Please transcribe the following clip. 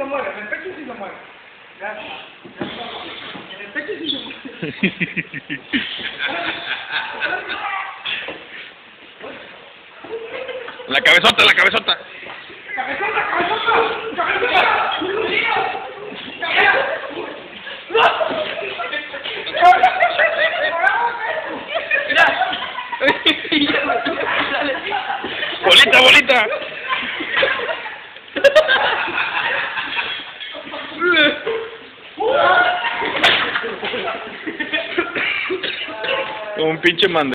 se mueve, en el pecho sí se mueve. Ya, en el pecho sí se mueve. La cabezota, la cabezota. ¡Cabezota, cabezota! ¡Cabezota! Bolita, bolita. Como un pinche mando.